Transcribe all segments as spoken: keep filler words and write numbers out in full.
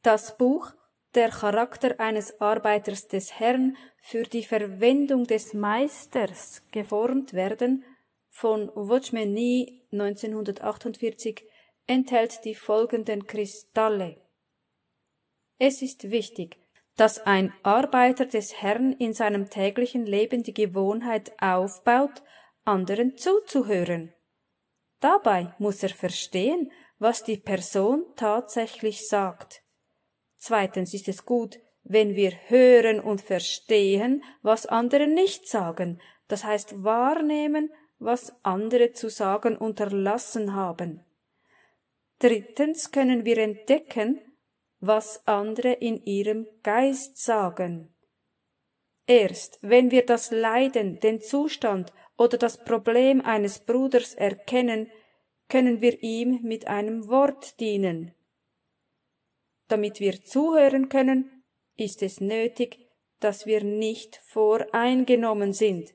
Das Buch Der Charakter eines Arbeiters des Herrn für die Verwendung des Meisters geformt werden von Watchman Nee neunzehnhundertachtundvierzig enthält die folgenden Kristalle. Es ist wichtig, dass ein Arbeiter des Herrn in seinem täglichen Leben die Gewohnheit aufbaut, anderen zuzuhören. Dabei muss er verstehen, was die Person tatsächlich sagt. Zweitens ist es gut, wenn wir hören und verstehen, was andere nicht sagen, das heißt wahrnehmen, was andere zu sagen unterlassen haben. Drittens können wir entdecken, was andere in ihrem Geist sagen. Erst wenn wir das Leiden, den Zustand oder das Problem eines Bruders erkennen, können wir ihm mit einem Wort dienen. Damit wir zuhören können, ist es nötig, dass wir nicht voreingenommen sind.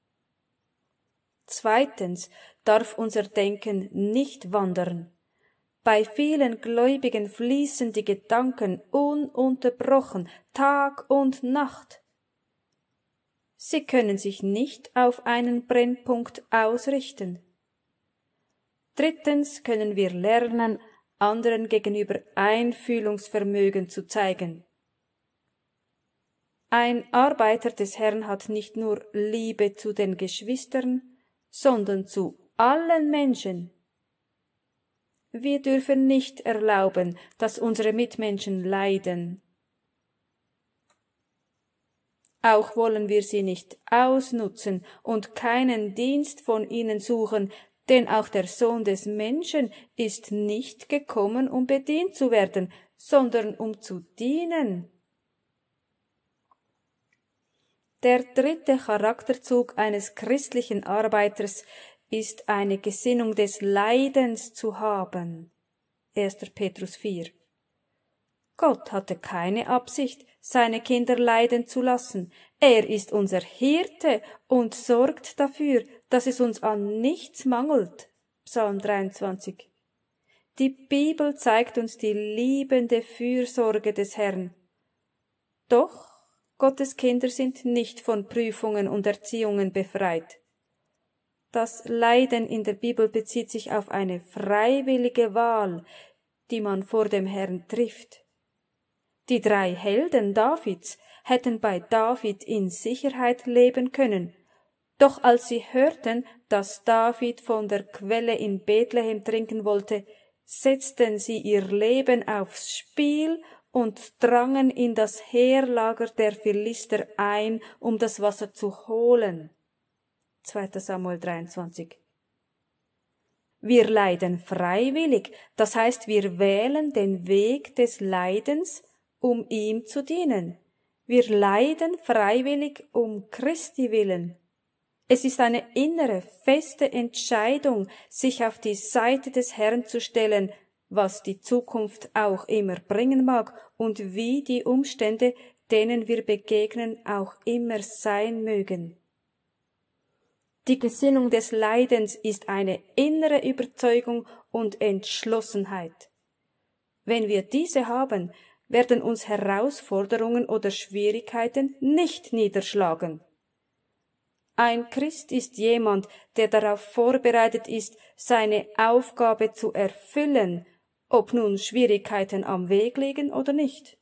Zweitens darf unser Denken nicht wandern. Bei vielen Gläubigen fließen die Gedanken ununterbrochen, Tag und Nacht. Sie können sich nicht auf einen Brennpunkt ausrichten. Drittens können wir lernen, anderen gegenüber Einfühlungsvermögen zu zeigen. Ein Arbeiter des Herrn hat nicht nur Liebe zu den Geschwistern, sondern zu allen Menschen. Wir dürfen nicht erlauben, dass unsere Mitmenschen leiden. Auch wollen wir sie nicht ausnutzen und keinen Dienst von ihnen suchen, denn auch der Sohn des Menschen ist nicht gekommen, um bedient zu werden, sondern um zu dienen. Der dritte Charakterzug eines christlichen Arbeiters ist eine Gesinnung des Leidens zu haben. erster Petrus vier. Gott hatte keine Absicht, seine Kinder leiden zu lassen. Er ist unser Hirte und sorgt dafür, dass es uns an nichts mangelt. Psalm dreiundzwanzig. Die Bibel zeigt uns die liebende Fürsorge des Herrn. Doch Gottes Kinder sind nicht von Prüfungen und Erziehungen befreit. Das Leiden in der Bibel bezieht sich auf eine freiwillige Wahl, die man vor dem Herrn trifft. Die drei Helden Davids hätten bei David in Sicherheit leben können, doch als sie hörten, dass David von der Quelle in Bethlehem trinken wollte, setzten sie ihr Leben aufs Spiel und drangen in das Heerlager der Philister ein, um das Wasser zu holen. zweiter Samuel dreiundzwanzig. Wir leiden freiwillig, das heißt, wir wählen den Weg des Leidens, um ihm zu dienen. Wir leiden freiwillig um Christi willen. Es ist eine innere, feste Entscheidung, sich auf die Seite des Herrn zu stellen, was die Zukunft auch immer bringen mag und wie die Umstände, denen wir begegnen, auch immer sein mögen. Die Gesinnung des Leidens ist eine innere Überzeugung und Entschlossenheit. Wenn wir diese haben, werden uns Herausforderungen oder Schwierigkeiten nicht niederschlagen. Ein Christ ist jemand, der darauf vorbereitet ist, seine Aufgabe zu erfüllen, ob nun Schwierigkeiten am Weg liegen oder nicht.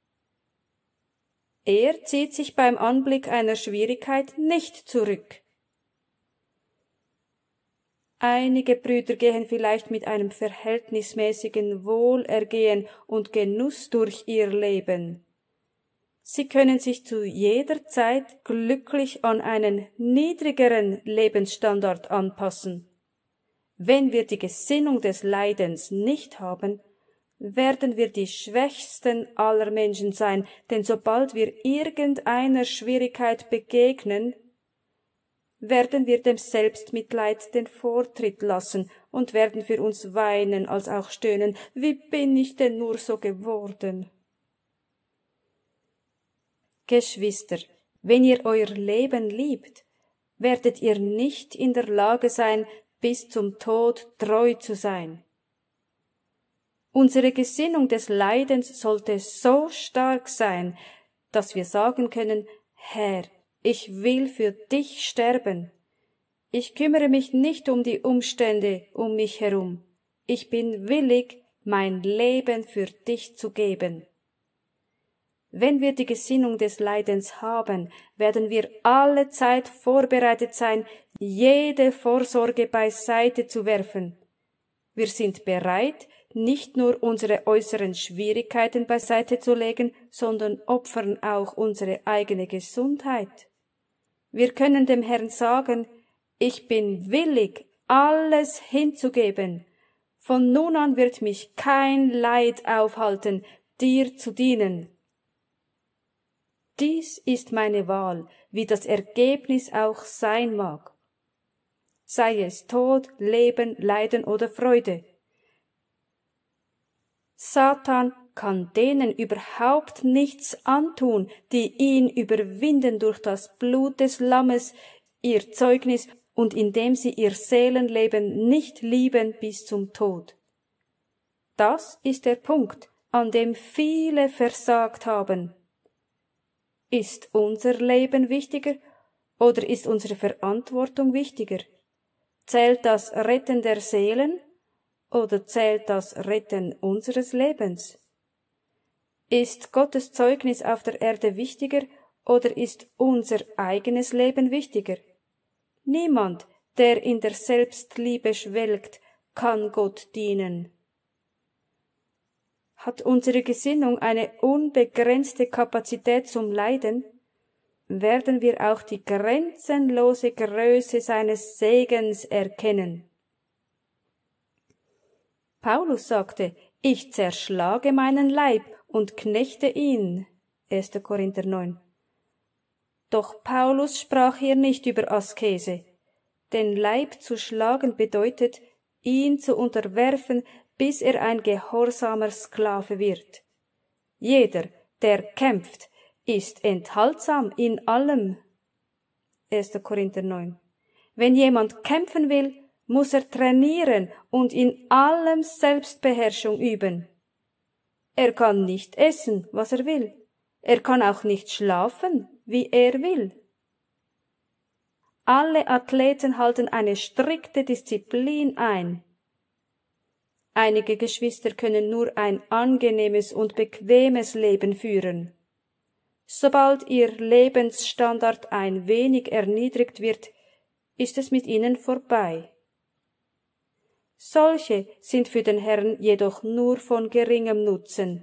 Er zieht sich beim Anblick einer Schwierigkeit nicht zurück. Einige Brüder gehen vielleicht mit einem verhältnismäßigen Wohlergehen und Genuss durch ihr Leben. Sie können sich zu jeder Zeit glücklich an einen niedrigeren Lebensstandard anpassen. Wenn wir die Gesinnung des Leidens nicht haben, werden wir die schwächsten aller Menschen sein, denn sobald wir irgendeiner Schwierigkeit begegnen, werden wir dem Selbstmitleid den Vortritt lassen und werden für uns weinen als auch stöhnen, wie bin ich denn nur so geworden? Geschwister, wenn ihr euer Leben liebt, werdet ihr nicht in der Lage sein, bis zum Tod treu zu sein. Unsere Gesinnung des Leidens sollte so stark sein, dass wir sagen können, Herr, ich will für dich sterben. Ich kümmere mich nicht um die Umstände um mich herum. Ich bin willig, mein Leben für dich zu geben. Wenn wir die Gesinnung des Leidens haben, werden wir alle Zeit vorbereitet sein, jede Vorsorge beiseite zu werfen. Wir sind bereit, nicht nur unsere äußeren Schwierigkeiten beiseite zu legen, sondern opfern auch unsere eigene Gesundheit. Wir können dem Herrn sagen, ich bin willig, alles hinzugeben. Von nun an wird mich kein Leid aufhalten, dir zu dienen. Dies ist meine Wahl, wie das Ergebnis auch sein mag. Sei es Tod, Leben, Leiden oder Freude. Satan kann denen überhaupt nichts antun, die ihn überwinden durch das Blut des Lammes, ihr Zeugnis und indem sie ihr Seelenleben nicht lieben bis zum Tod. Das ist der Punkt, an dem viele versagt haben. Ist unser Leben wichtiger oder ist unsere Verantwortung wichtiger? Zählt das Retten der Seelen oder zählt das Retten unseres Lebens? Ist Gottes Zeugnis auf der Erde wichtiger oder ist unser eigenes Leben wichtiger? Niemand, der in der Selbstliebe schwelgt, kann Gott dienen. Hat unsere Gesinnung eine unbegrenzte Kapazität zum Leiden, werden wir auch die grenzenlose Größe seines Segens erkennen. Paulus sagte, ich zerschlage meinen Leib und knechte ihn. erster Korinther neun. Doch Paulus sprach hier nicht über Askese. Den Leib zu schlagen bedeutet, ihn zu unterwerfen, bis er ein gehorsamer Sklave wird. Jeder, der kämpft, ist enthaltsam in allem. erster Korinther neun. Wenn jemand kämpfen will, muss er trainieren und in allem Selbstbeherrschung üben. Er kann nicht essen, was er will. Er kann auch nicht schlafen, wie er will. Alle Athleten halten eine strikte Disziplin ein. Einige Geschwister können nur ein angenehmes und bequemes Leben führen. Sobald ihr Lebensstandard ein wenig erniedrigt wird, ist es mit ihnen vorbei. Solche sind für den Herrn jedoch nur von geringem Nutzen.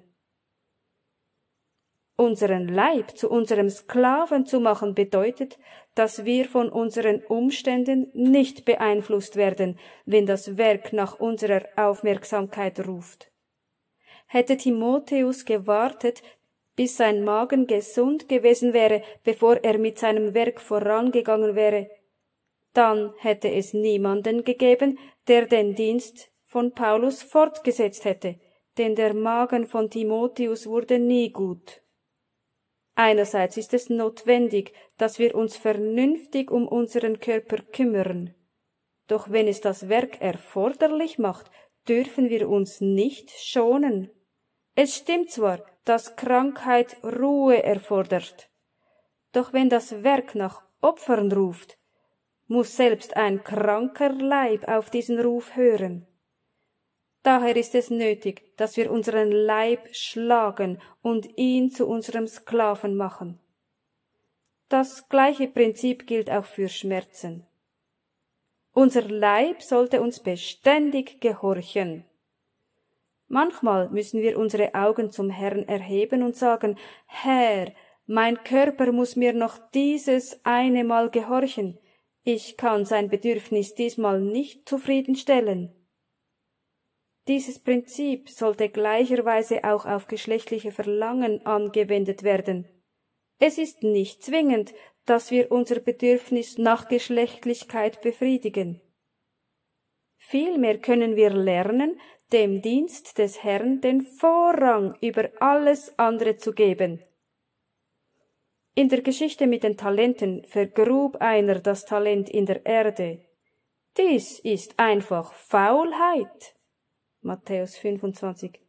Unseren Leib zu unserem Sklaven zu machen bedeutet, dass wir von unseren Umständen nicht beeinflusst werden, wenn das Werk nach unserer Aufmerksamkeit ruft. Hätte Timotheus gewartet, bis sein Magen gesund gewesen wäre, bevor er mit seinem Werk vorangegangen wäre, dann hätte es niemanden gegeben, der den Dienst von Paulus fortgesetzt hätte, denn der Magen von Timotheus wurde nie gut. Einerseits ist es notwendig, dass wir uns vernünftig um unseren Körper kümmern. Doch wenn es das Werk erforderlich macht, dürfen wir uns nicht schonen. Es stimmt zwar, dass Krankheit Ruhe erfordert. Doch wenn das Werk nach Opfern ruft, muss selbst ein kranker Leib auf diesen Ruf hören. Daher ist es nötig, dass wir unseren Leib schlagen und ihn zu unserem Sklaven machen. Das gleiche Prinzip gilt auch für Schmerzen. Unser Leib sollte uns beständig gehorchen. Manchmal müssen wir unsere Augen zum Herrn erheben und sagen, Herr, mein Körper muss mir noch dieses eine Mal gehorchen. Ich kann sein Bedürfnis diesmal nicht zufriedenstellen. Dieses Prinzip sollte gleicherweise auch auf geschlechtliche Verlangen angewendet werden. Es ist nicht zwingend, dass wir unser Bedürfnis nach Geschlechtlichkeit befriedigen. Vielmehr können wir lernen, dem Dienst des Herrn den Vorrang über alles andere zu geben. In der Geschichte mit den Talenten vergrub einer das Talent in der Erde. Dies ist einfach Faulheit. Matthäus fünfundzwanzig.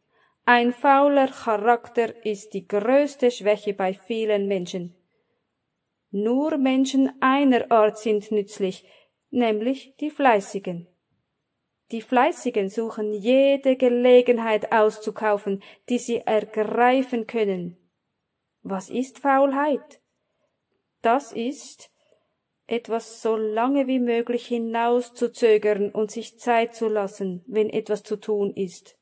Ein fauler Charakter ist die größte Schwäche bei vielen Menschen. Nur Menschen einer Art sind nützlich, nämlich die Fleißigen. Die Fleißigen suchen jede Gelegenheit auszukaufen, die sie ergreifen können. Was ist Faulheit? Das ist, etwas so lange wie möglich hinauszuzögern und sich Zeit zu lassen, wenn etwas zu tun ist.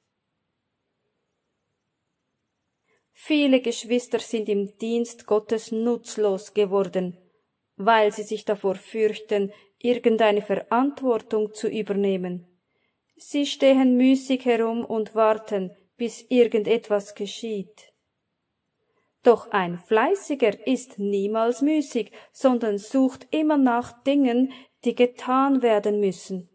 Viele Geschwister sind im Dienst Gottes nutzlos geworden, weil sie sich davor fürchten, irgendeine Verantwortung zu übernehmen. Sie stehen müßig herum und warten, bis irgendetwas geschieht. Doch ein Fleißiger ist niemals müßig, sondern sucht immer nach Dingen, die getan werden müssen.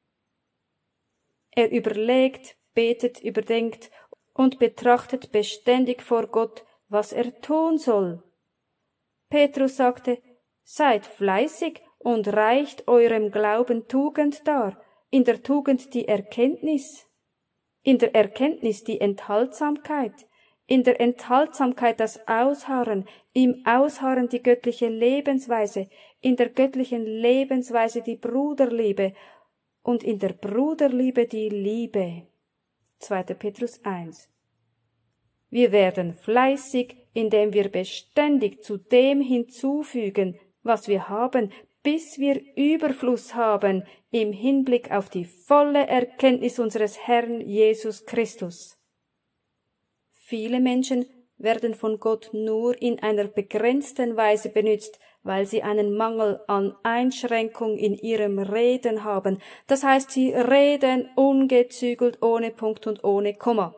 Er überlegt, betet, überdenkt und betrachtet beständig vor Gott, was er tun soll. Petrus sagte, seid fleißig und reicht eurem Glauben Tugend dar, in der Tugend die Erkenntnis, in der Erkenntnis die Enthaltsamkeit, in der Enthaltsamkeit das Ausharren, im Ausharren die göttliche Lebensweise, in der göttlichen Lebensweise die Bruderliebe und in der Bruderliebe die Liebe. zweiter Petrus eins. Wir werden fleißig, indem wir beständig zu dem hinzufügen, was wir haben, bis wir Überfluss haben im Hinblick auf die volle Erkenntnis unseres Herrn Jesus Christus. Viele Menschen werden von Gott nur in einer begrenzten Weise benützt, weil sie einen Mangel an Einschränkung in ihrem Reden haben. Das heißt, sie reden ungezügelt, ohne Punkt und ohne Komma.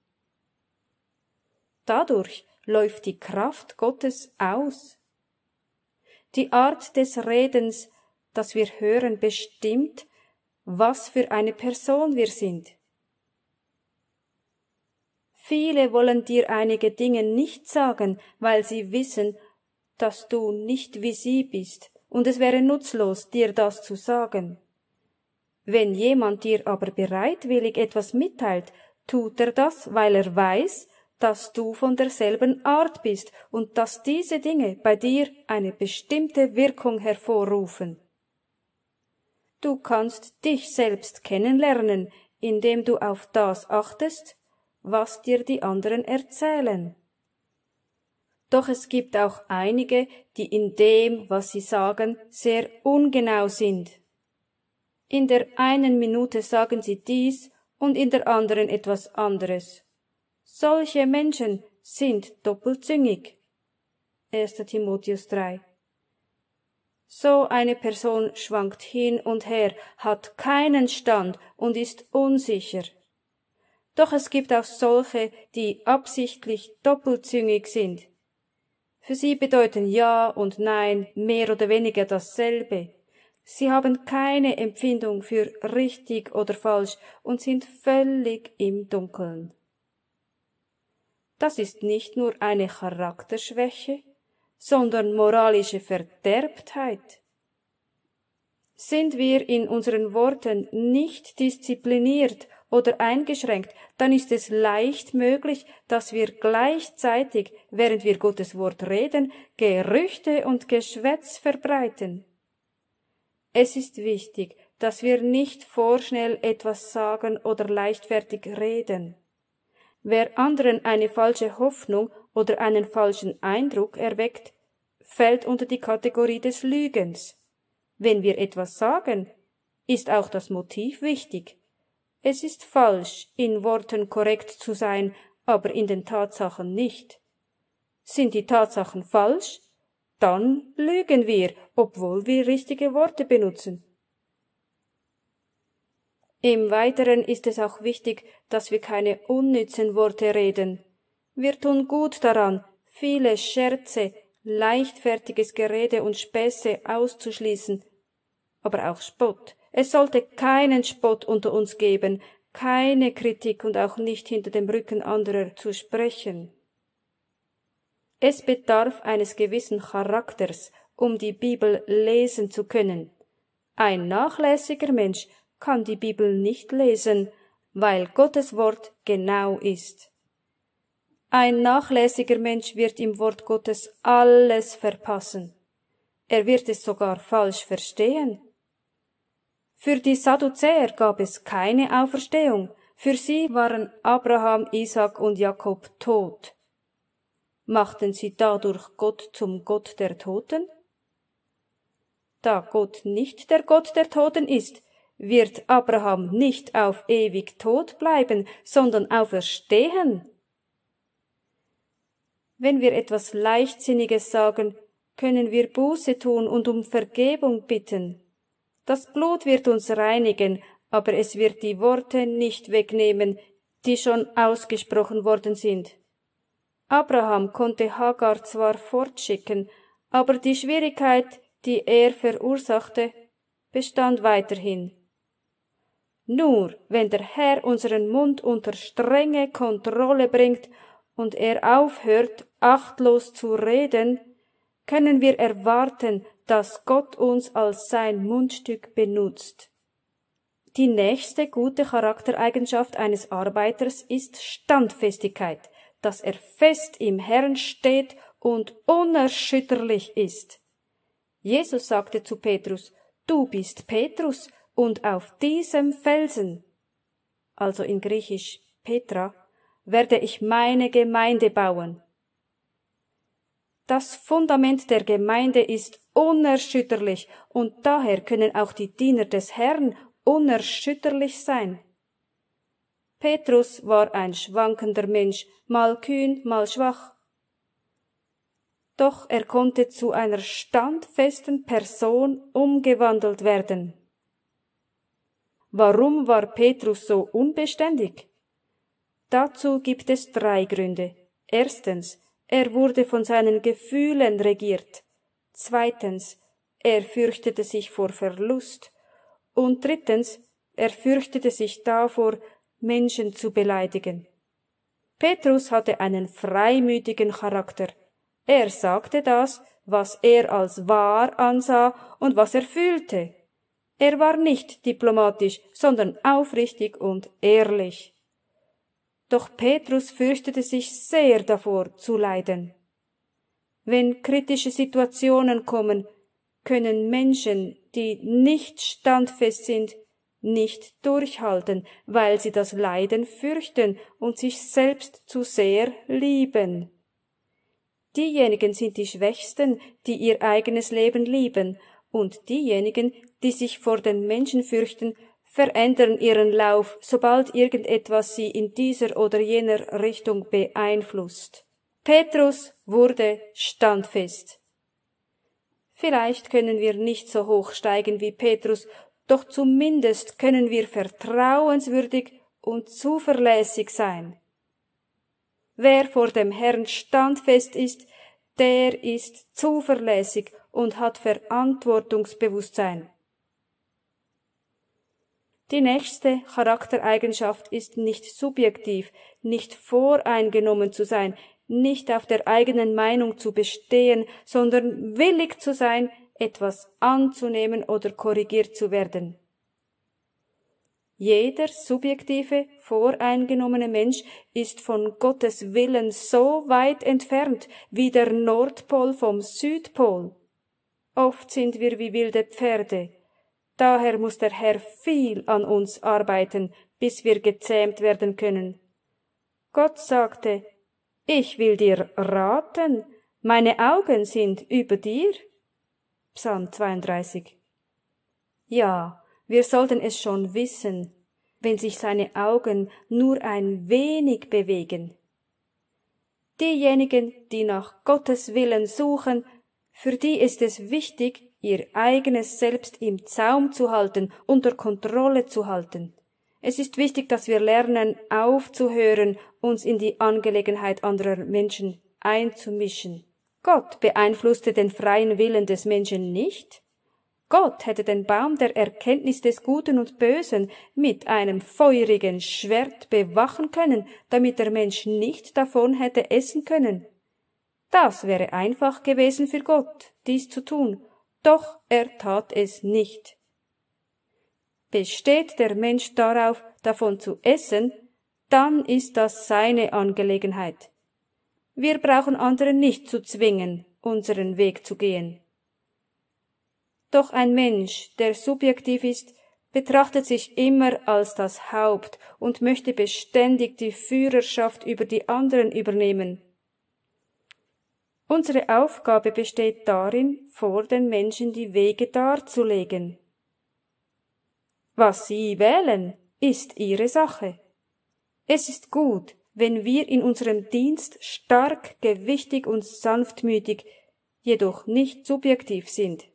Dadurch läuft die Kraft Gottes aus. Die Art des Redens, das wir hören, bestimmt, was für eine Person wir sind. Viele wollen dir einige Dinge nicht sagen, weil sie wissen, dass du nicht wie sie bist, und es wäre nutzlos, dir das zu sagen. Wenn jemand dir aber bereitwillig etwas mitteilt, tut er das, weil er weiß, dass du von derselben Art bist und dass diese Dinge bei dir eine bestimmte Wirkung hervorrufen. Du kannst dich selbst kennenlernen, indem du auf das achtest, was dir die anderen erzählen. Doch es gibt auch einige, die in dem, was sie sagen, sehr ungenau sind. In der einen Minute sagen sie dies und in der anderen etwas anderes. Solche Menschen sind doppelzüngig. erster Timotheus drei. So eine Person schwankt hin und her, hat keinen Stand und ist unsicher. Doch es gibt auch solche, die absichtlich doppelzüngig sind. Für sie bedeuten Ja und Nein mehr oder weniger dasselbe. Sie haben keine Empfindung für richtig oder falsch und sind völlig im Dunkeln. Das ist nicht nur eine Charakterschwäche, sondern moralische Verderbtheit. Sind wir in unseren Worten nicht diszipliniert oder eingeschränkt, dann ist es leicht möglich, dass wir gleichzeitig, während wir Gottes Wort reden, Gerüchte und Geschwätz verbreiten. Es ist wichtig, dass wir nicht vorschnell etwas sagen oder leichtfertig reden. Wer anderen eine falsche Hoffnung oder einen falschen Eindruck erweckt, fällt unter die Kategorie des Lügens. Wenn wir etwas sagen, ist auch das Motiv wichtig. Es ist falsch, in Worten korrekt zu sein, aber in den Tatsachen nicht. Sind die Tatsachen falsch? Dann lügen wir, obwohl wir richtige Worte benutzen. Im Weiteren ist es auch wichtig, dass wir keine unnützen Worte reden. Wir tun gut daran, viele Scherze, leichtfertiges Gerede und Späße auszuschließen, aber auch Spott. Es sollte keinen Spott unter uns geben, keine Kritik und auch nicht hinter dem Rücken anderer zu sprechen. Es bedarf eines gewissen Charakters, um die Bibel lesen zu können. Ein nachlässiger Mensch kann die Bibel nicht lesen, weil Gottes Wort genau ist. Ein nachlässiger Mensch wird im Wort Gottes alles verpassen. Er wird es sogar falsch verstehen. Für die Sadduzäer gab es keine Auferstehung. Für sie waren Abraham, Isaak und Jakob tot. Machten sie dadurch Gott zum Gott der Toten? Da Gott nicht der Gott der Toten ist, wird Abraham nicht auf ewig tot bleiben, sondern auferstehen. Wenn wir etwas Leichtsinniges sagen, können wir Buße tun und um Vergebung bitten. Das Blut wird uns reinigen, aber es wird die Worte nicht wegnehmen, die schon ausgesprochen worden sind. Abraham konnte Hagar zwar fortschicken, aber die Schwierigkeit, die er verursachte, bestand weiterhin. Nur wenn der Herr unseren Mund unter strenge Kontrolle bringt und er aufhört, achtlos zu reden, können wir erwarten, dass Gott uns als sein Mundstück benutzt. Die nächste gute Charaktereigenschaft eines Arbeiters ist Standfestigkeit, dass er fest im Herrn steht und unerschütterlich ist. Jesus sagte zu Petrus, du bist Petrus und auf diesem Felsen, also in Griechisch Petra, werde ich meine Gemeinde bauen. Das Fundament der Gemeinde ist unerschütterlich und daher können auch die Diener des Herrn unerschütterlich sein. Petrus war ein schwankender Mensch, mal kühn, mal schwach. Doch er konnte zu einer standfesten Person umgewandelt werden. Warum war Petrus so unbeständig? Dazu gibt es drei Gründe. Erstens, er wurde von seinen Gefühlen regiert. Zweitens, er fürchtete sich vor Verlust. Und drittens, er fürchtete sich davor, Menschen zu beleidigen. Petrus hatte einen freimütigen Charakter. Er sagte das, was er als wahr ansah und was er fühlte. Er war nicht diplomatisch, sondern aufrichtig und ehrlich. Doch Petrus fürchtete sich sehr davor zu leiden. Wenn kritische Situationen kommen, können Menschen, die nicht standfest sind, nicht durchhalten, weil sie das Leiden fürchten und sich selbst zu sehr lieben. Diejenigen sind die Schwächsten, die ihr eigenes Leben lieben, und diejenigen, die sich vor den Menschen fürchten, verändern ihren Lauf, sobald irgendetwas sie in dieser oder jener Richtung beeinflusst. Petrus wurde standfest. Vielleicht können wir nicht so hoch steigen wie Petrus, doch zumindest können wir vertrauenswürdig und zuverlässig sein. Wer vor dem Herrn standfest ist, der ist zuverlässig und hat Verantwortungsbewusstsein. Die nächste Charaktereigenschaft ist nicht subjektiv, nicht voreingenommen zu sein, nicht auf der eigenen Meinung zu bestehen, sondern willig zu sein, etwas anzunehmen oder korrigiert zu werden. Jeder subjektive, voreingenommene Mensch ist von Gottes Willen so weit entfernt wie der Nordpol vom Südpol. Oft sind wir wie wilde Pferde. Daher muss der Herr viel an uns arbeiten, bis wir gezähmt werden können. Gott sagte, ich will dir raten, meine Augen sind über dir. Psalm zweiunddreißig. Ja, wir sollten es schon wissen, wenn sich seine Augen nur ein wenig bewegen. Diejenigen, die nach Gottes Willen suchen, für die ist es wichtig, ihr eigenes Selbst im Zaum zu halten, unter Kontrolle zu halten. Es ist wichtig, dass wir lernen, aufzuhören, uns in die Angelegenheit anderer Menschen einzumischen. Gott beeinflusste den freien Willen des Menschen nicht. Gott hätte den Baum der Erkenntnis des Guten und Bösen mit einem feurigen Schwert bewachen können, damit der Mensch nicht davon hätte essen können. Das wäre einfach gewesen für Gott, dies zu tun, doch er tat es nicht. Besteht der Mensch darauf, davon zu essen, dann ist das seine Angelegenheit. Wir brauchen andere nicht zu zwingen, unseren Weg zu gehen. Doch ein Mensch, der subjektiv ist, betrachtet sich immer als das Haupt und möchte beständig die Führerschaft über die anderen übernehmen. Unsere Aufgabe besteht darin, vor den Menschen die Wege darzulegen. Was sie wählen, ist ihre Sache. Es ist gut, wenn wir in unserem Dienst stark, gewichtig und sanftmütig, jedoch nicht subjektiv sind.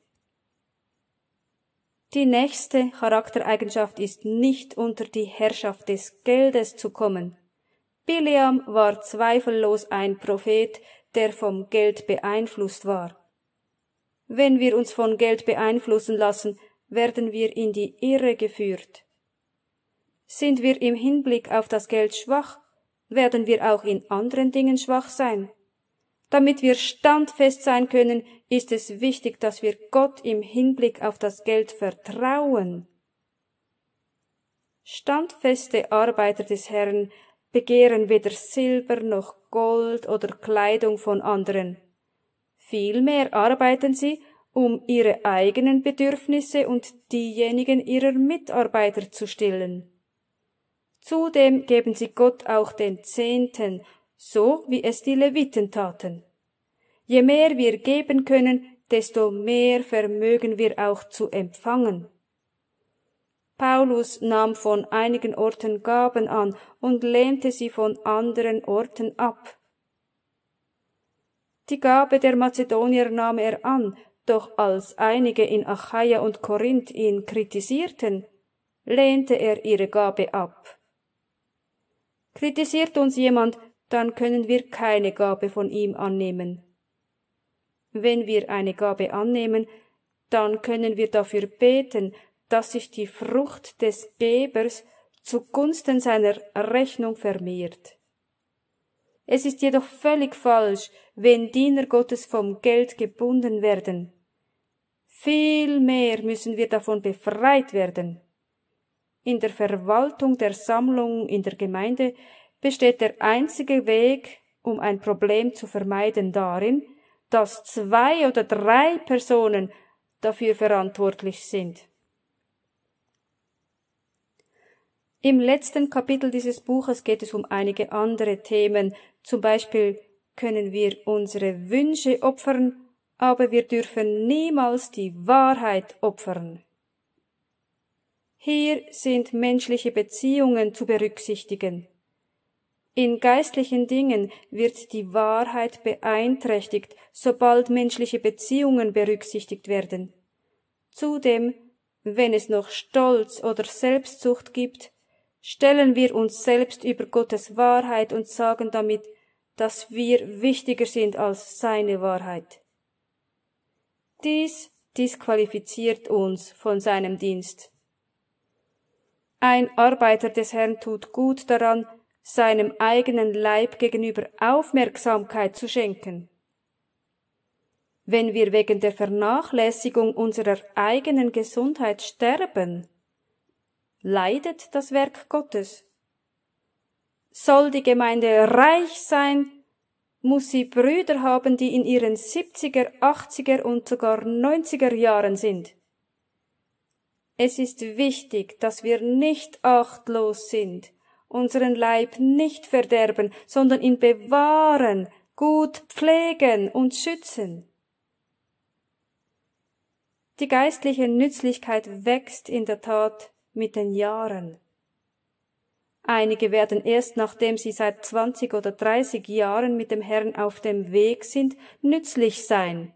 Die nächste Charaktereigenschaft ist, nicht unter die Herrschaft des Geldes zu kommen. Bileam war zweifellos ein Prophet, der vom Geld beeinflusst war. Wenn wir uns von Geld beeinflussen lassen, werden wir in die Irre geführt. Sind wir im Hinblick auf das Geld schwach, werden wir auch in anderen Dingen schwach sein. Damit wir standfest sein können, ist es wichtig, dass wir Gott im Hinblick auf das Geld vertrauen. Standfeste Arbeiter des Herrn begehren weder Silber noch Gold oder Kleidung von anderen. Vielmehr arbeiten sie, um ihre eigenen Bedürfnisse und diejenigen ihrer Mitarbeiter zu stillen. Zudem geben sie Gott auch den Zehnten, so wie es die Leviten taten. Je mehr wir geben können, desto mehr vermögen wir auch zu empfangen. Paulus nahm von einigen Orten Gaben an und lehnte sie von anderen Orten ab. Die Gabe der Mazedonier nahm er an, doch als einige in Achaia und Korinth ihn kritisierten, lehnte er ihre Gabe ab. Kritisiert uns jemand, dann können wir keine Gabe von ihm annehmen. Wenn wir eine Gabe annehmen, dann können wir dafür beten, dass sich die Frucht des Gebers zugunsten seiner Rechnung vermehrt. Es ist jedoch völlig falsch, wenn Diener Gottes vom Geld gebunden werden. Vielmehr müssen wir davon befreit werden. In der Verwaltung der Sammlung in der Gemeinde besteht der einzige Weg, um ein Problem zu vermeiden, darin, dass zwei oder drei Personen dafür verantwortlich sind. Im letzten Kapitel dieses Buches geht es um einige andere Themen. Zum Beispiel können wir unsere Wünsche opfern, aber wir dürfen niemals die Wahrheit opfern. Hier sind menschliche Beziehungen zu berücksichtigen. In geistlichen Dingen wird die Wahrheit beeinträchtigt, sobald menschliche Beziehungen berücksichtigt werden. Zudem, wenn es noch Stolz oder Selbstsucht gibt, stellen wir uns selbst über Gottes Wahrheit und sagen damit, dass wir wichtiger sind als seine Wahrheit. Dies disqualifiziert uns von seinem Dienst. Ein Arbeiter des Herrn tut gut daran, seinem eigenen Leib gegenüber Aufmerksamkeit zu schenken. Wenn wir wegen der Vernachlässigung unserer eigenen Gesundheit sterben, leidet das Werk Gottes. Soll die Gemeinde reich sein, muss sie Brüder haben, die in ihren siebziger, achtziger und sogar neunziger Jahren sind. Es ist wichtig, dass wir nicht achtlos sind, unseren Leib nicht verderben, sondern ihn bewahren, gut pflegen und schützen. Die geistliche Nützlichkeit wächst in der Tat mit den Jahren. Einige werden erst nachdem sie seit zwanzig oder dreißig Jahren mit dem Herrn auf dem Weg sind, nützlich sein.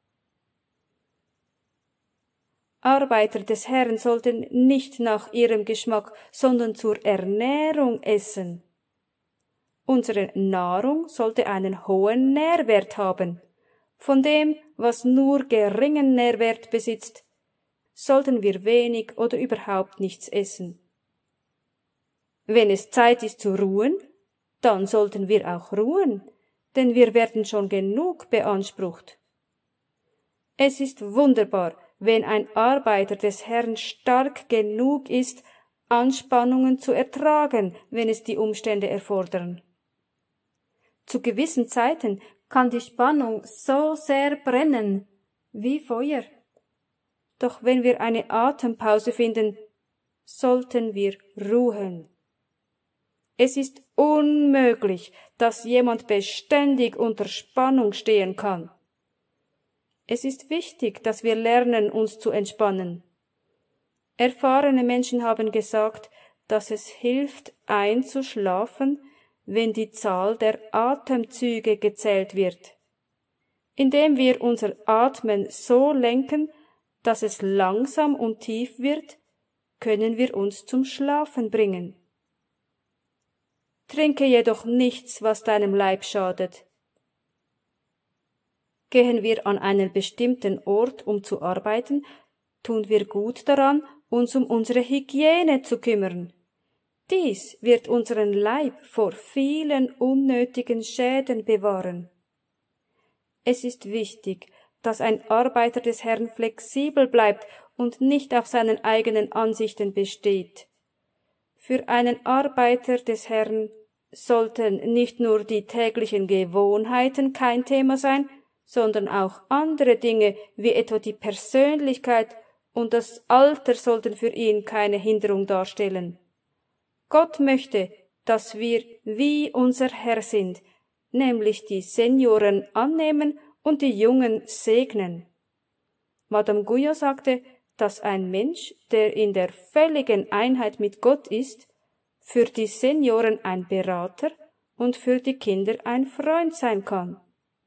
Arbeiter des Herrn sollten nicht nach ihrem Geschmack, sondern zur Ernährung essen. Unsere Nahrung sollte einen hohen Nährwert haben. Von dem, was nur geringen Nährwert besitzt, sollten wir wenig oder überhaupt nichts essen. Wenn es Zeit ist zu ruhen, dann sollten wir auch ruhen, denn wir werden schon genug beansprucht. Es ist wunderbar, wenn ein Arbeiter des Herrn stark genug ist, Anspannungen zu ertragen, wenn es die Umstände erfordern. Zu gewissen Zeiten kann die Spannung so sehr brennen wie Feuer. Doch wenn wir eine Atempause finden, sollten wir ruhen. Es ist unmöglich, dass jemand beständig unter Spannung stehen kann. Es ist wichtig, dass wir lernen, uns zu entspannen. Erfahrene Menschen haben gesagt, dass es hilft, einzuschlafen, wenn die Zahl der Atemzüge gezählt wird. Indem wir unser Atmen so lenken, dass es langsam und tief wird, können wir uns zum Schlafen bringen. Trinke jedoch nichts, was deinem Leib schadet. Gehen wir an einen bestimmten Ort, um zu arbeiten, tun wir gut daran, uns um unsere Hygiene zu kümmern. Dies wird unseren Leib vor vielen unnötigen Schäden bewahren. Es ist wichtig, dass ein Arbeiter des Herrn flexibel bleibt und nicht auf seinen eigenen Ansichten besteht. Für einen Arbeiter des Herrn sollten nicht nur die täglichen Gewohnheiten kein Thema sein, sondern auch andere Dinge wie etwa die Persönlichkeit und das Alter sollten für ihn keine Hinderung darstellen. Gott möchte, dass wir wie unser Herr sind, nämlich die Senioren annehmen und die Jungen segnen. Madame Guyot sagte, dass ein Mensch, der in der völligen Einheit mit Gott ist, für die Senioren ein Berater und für die Kinder ein Freund sein kann.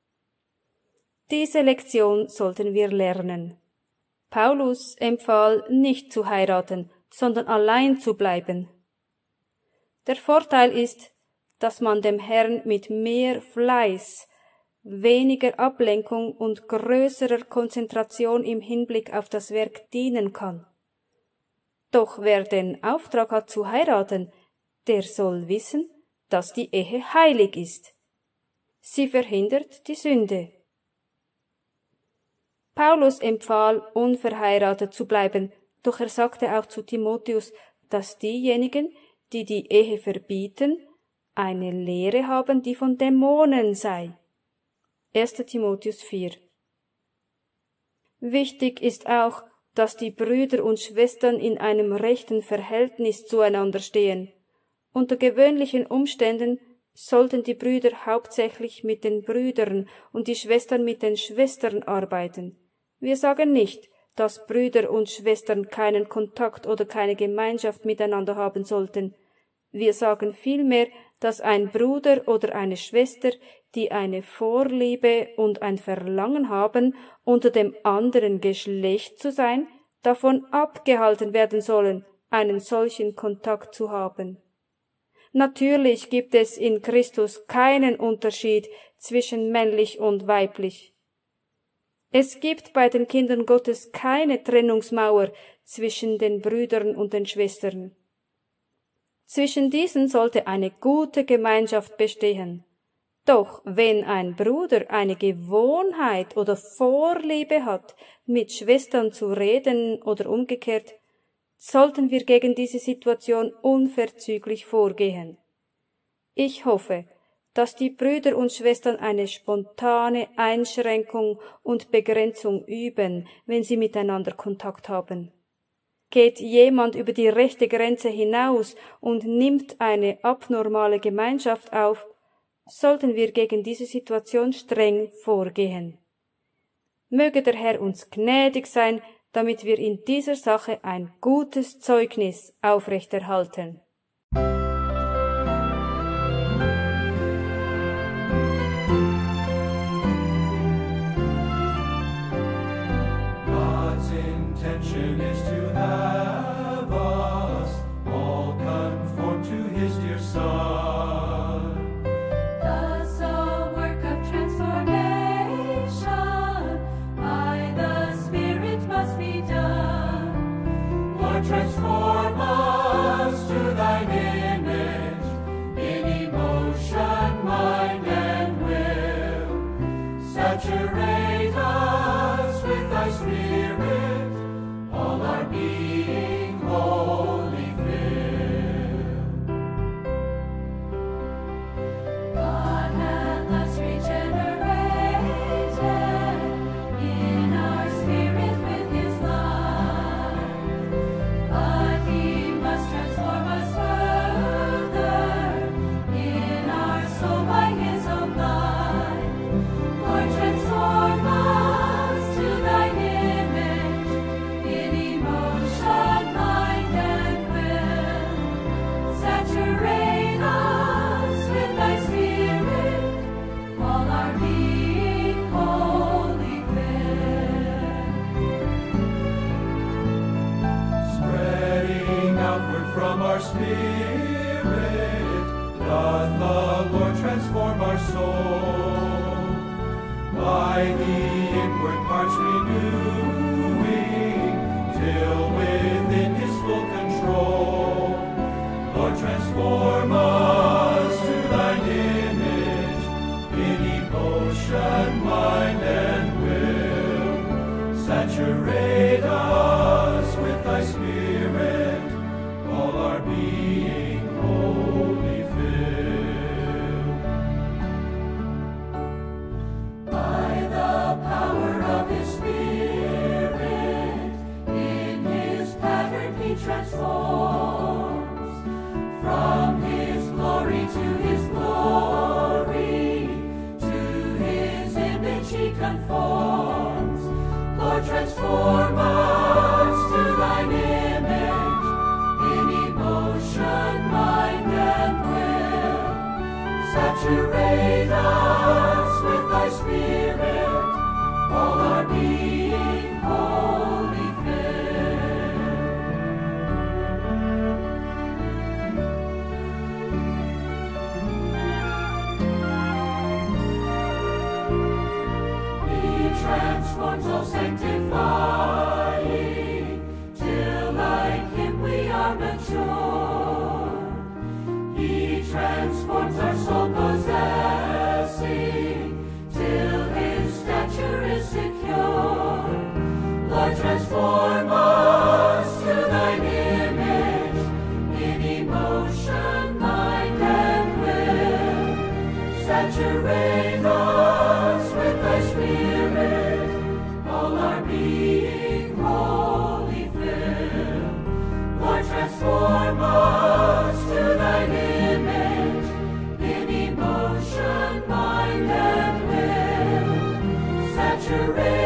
Diese Lektion sollten wir lernen. Paulus empfahl, nicht zu heiraten, sondern allein zu bleiben. Der Vorteil ist, dass man dem Herrn mit mehr Fleiß, weniger Ablenkung und größerer Konzentration im Hinblick auf das Werk dienen kann. Doch wer den Auftrag hat zu heiraten, der soll wissen, dass die Ehe heilig ist. Sie verhindert die Sünde. Paulus empfahl, unverheiratet zu bleiben, doch er sagte auch zu Timotheus, dass diejenigen, die die Ehe verbieten, eine Lehre haben, die von Dämonen sei. erster Timotheus vier. Wichtig ist auch, dass die Brüder und Schwestern in einem rechten Verhältnis zueinander stehen. Unter gewöhnlichen Umständen sollten die Brüder hauptsächlich mit den Brüdern und die Schwestern mit den Schwestern arbeiten. Wir sagen nicht, dass Brüder und Schwestern keinen Kontakt oder keine Gemeinschaft miteinander haben sollten. Wir sagen vielmehr, dass ein Bruder oder eine Schwester, die eine Vorliebe und ein Verlangen haben, unter dem anderen Geschlecht zu sein, davon abgehalten werden sollen, einen solchen Kontakt zu haben. Natürlich gibt es in Christus keinen Unterschied zwischen männlich und weiblich. Es gibt bei den Kindern Gottes keine Trennungsmauer zwischen den Brüdern und den Schwestern. Zwischen diesen sollte eine gute Gemeinschaft bestehen. Doch wenn ein Bruder eine Gewohnheit oder Vorliebe hat, mit Schwestern zu reden oder umgekehrt, sollten wir gegen diese Situation unverzüglich vorgehen. Ich hoffe, dass die Brüder und Schwestern eine spontane Einschränkung und Begrenzung üben, wenn sie miteinander Kontakt haben. Geht jemand über die rechte Grenze hinaus und nimmt eine abnormale Gemeinschaft auf, sollten wir gegen diese Situation streng vorgehen. Möge der Herr uns gnädig sein, damit wir in dieser Sache ein gutes Zeugnis aufrechterhalten. God's intention is to have us all conform to His dear Son. Thus a work of transformation by the Spirit must be done. Lord, transform us to thy Spirit doth the Lord transform our soul, by the inward parts renewing, till within His full control. Lord, transform us to Thine image, in emotion, mind, and will. Saturate us with Thy Spirit, all our being wholly fill. By the power of His Spirit, in His pattern He transforms, from His glory to His glory, to His image He conforms. Lord, transform us to Thine image, in emotion, mind, and will. Saturate us with Thy Spirit, all our being wholly fill. He transforms all sanctifying, till like Him we are mature. He transforms our soul possessing, till His stature is secure. Lord, transform us to Thine image, in emotion, mind, and will. Saturate us with Thy Spirit, all our being wholly fill. Lord, transform us to Thine image, in emotion, mind, and will. Saturate